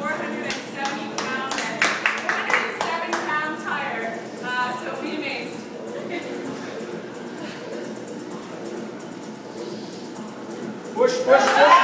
407-pound tire. So be amazed. Push, push, push.